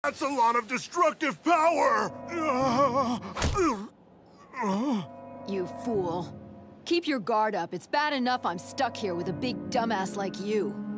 That's a lot of destructive power! You fool. Keep your guard up. It's bad enough I'm stuck here with a big dumbass like you.